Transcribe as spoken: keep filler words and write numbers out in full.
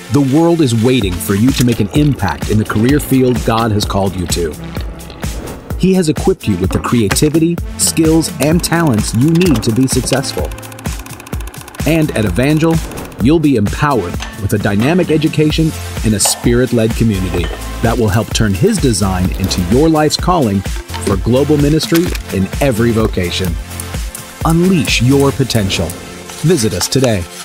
The world is waiting for you to make an impact in the career field God has called you to. He has equipped you with the creativity, skills, and talents you need to be successful. And at Evangel, you'll be empowered with a dynamic education and a spirit-led community that will help turn His design into your life's calling for global ministry in every vocation. Unleash your potential. Visit us today.